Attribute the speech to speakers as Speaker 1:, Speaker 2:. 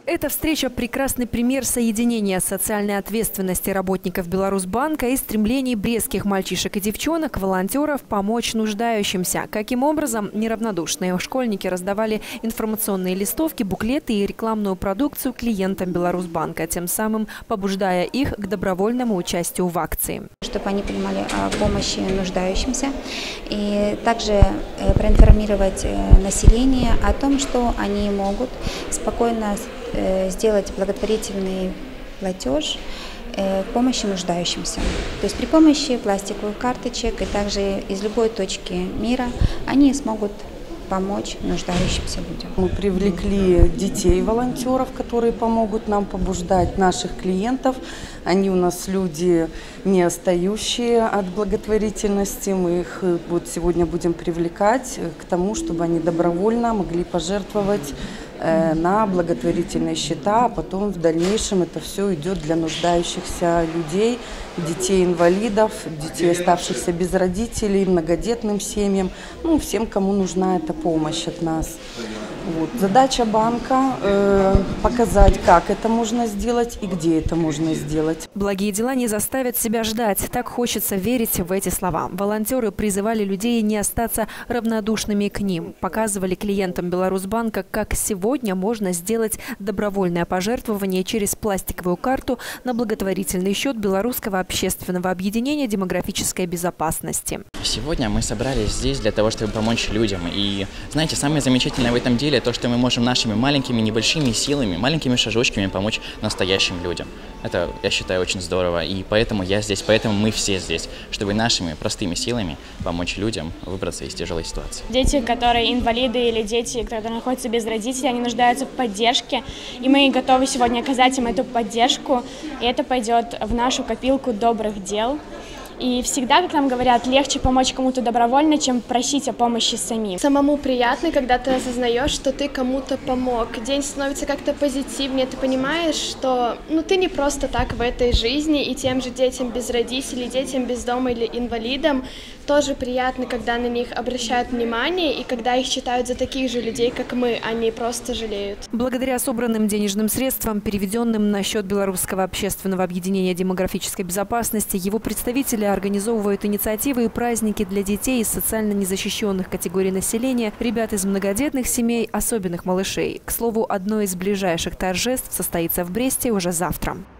Speaker 1: Эта встреча – прекрасный пример соединения социальной ответственности работников Беларусьбанка и стремлений брестских мальчишек и девчонок, волонтеров, помочь нуждающимся. Каким образом неравнодушные школьники раздавали информационные листовки, буклеты и рекламную продукцию клиентам Беларусьбанка, тем самым побуждая их к добровольному участию в акции.
Speaker 2: Чтобы они понимали о помощи нуждающимся и также проинформировать население о том, что они могут спокойно сделать благотворительный платеж в помощи нуждающимся. То есть при помощи пластиковых карточек и также из любой точки мира они смогут помочь нуждающимся людям.
Speaker 3: Мы привлекли детей-волонтеров, которые помогут нам побуждать наших клиентов. Они у нас люди, не отстающие от благотворительности. Мы их сегодня будем привлекать к тому, чтобы они добровольно могли пожертвовать на благотворительные счета, а потом в дальнейшем это все идет для нуждающихся людей, детей-инвалидов, детей, оставшихся без родителей, многодетным семьям, всем, кому нужна эта помощь от нас. Задача банка – показать, как это можно сделать и где это можно сделать.
Speaker 1: Благие дела не заставят себя ждать. Так хочется верить в эти слова. Волонтеры призывали людей не остаться равнодушными к ним. Показывали клиентам Беларусьбанка, как сегодня можно сделать добровольное пожертвование через пластиковую карту на благотворительный счет Белорусского общественного объединения демографической безопасности.
Speaker 4: Сегодня мы собрались здесь для того, чтобы помочь людям. И знаете, самое замечательное в этом деле то, что мы можем нашими маленькими, небольшими силами, маленькими шажочками помочь настоящим людям. Это, я считаю, очень здорово. И поэтому я здесь, поэтому мы все здесь, чтобы нашими простыми силами помочь людям выбраться из тяжелой ситуации.
Speaker 5: Дети, которые инвалиды или дети, которые находятся без родителей, они нуждаются в поддержке. И мы готовы сегодня оказать им эту поддержку. И это пойдет в нашу копилку добрых дел. И всегда, как нам говорят, легче помочь кому-то добровольно, чем просить о помощи самим.
Speaker 6: Самому приятно, когда ты осознаешь, что ты кому-то помог. День становится как-то позитивнее, ты понимаешь, что ты не просто так в этой жизни, и тем же детям без родителей, детям без дома или инвалидам тоже приятно, когда на них обращают внимание и когда их считают за таких же людей, как мы, а не просто жалеют.
Speaker 1: Благодаря собранным денежным средствам, переведенным на счет Белорусского общественного объединения демографической безопасности, его представители организовывают инициативы и праздники для детей из социально незащищенных категорий населения, ребят из многодетных семей, особенных малышей. К слову, одно из ближайших торжеств состоится в Бресте уже завтра.